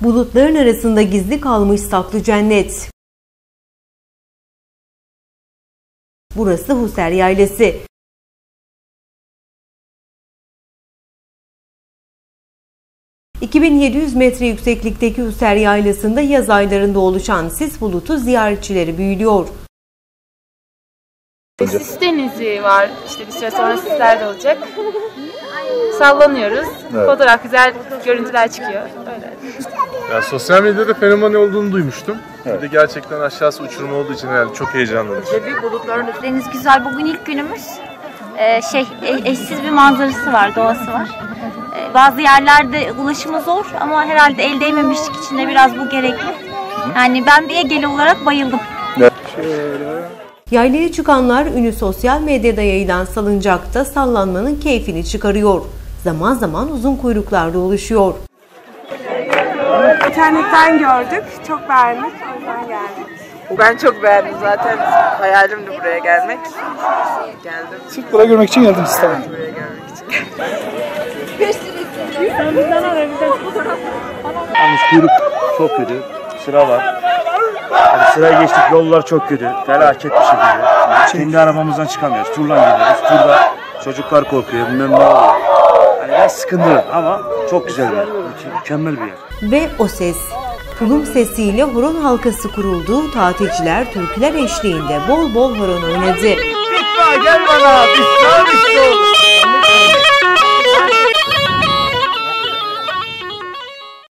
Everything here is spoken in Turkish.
Bulutların arasında gizli kalmış saklı cennet. Burası Huser Yaylası. ...2700 metre yükseklikteki Huser Yaylası'nda yaz aylarında oluşan sis bulutu ziyaretçileri büyülüyor. Sis denizi var, işte bir süre sonra sisler de olacak. Sallanıyoruz, evet. Fotoğraf güzel görüntüler çıkıyor. Öyle. Ya, sosyal medyada fenomen olduğunu duymuştum. Evet. Bir de gerçekten aşağısı uçurum olduğu için herhalde çok heyecanlıyım. Deniz güzel, bugün ilk günümüz. Eşsiz bir manzarası var, doğası var. Bazı yerlerde ulaşımı zor ama herhalde el değmemişlik için de biraz bu gerekli. Yani ben bir Egeli olarak bayıldım. Evet. Yaylaya çıkanlar ünlü sosyal medyada yayılan salıncakta sallanmanın keyfini çıkarıyor. Zaman zaman uzun kuyruklarda oluşuyor. İnternetten gördük, çok beğendik, o yüzden geldik. Ben çok beğendim zaten, hayalimdi buraya gelmek. Geldim. Sırf buraya görmek için geldim İstanbul'a. Evet, buraya gelmek için. Yalnız kuyruk çok kötü, sıra var. Yani sıraya geçtik, yollar çok kötü, felaket bir şekilde. Kendi arabamızdan çıkamıyoruz, turla gidiyoruz. Turda çocuklar korkuyor, bilmem ne oluyor. Yani biraz sıkıntılı ama çok güzel bir yer, mükemmel bir yer. Ve o ses. Tulum sesiyle horon halkası kuruldu, tatilciler türküler eşliğinde bol bol horon oynadı. Gitme, gel bana, biz sarmıştık.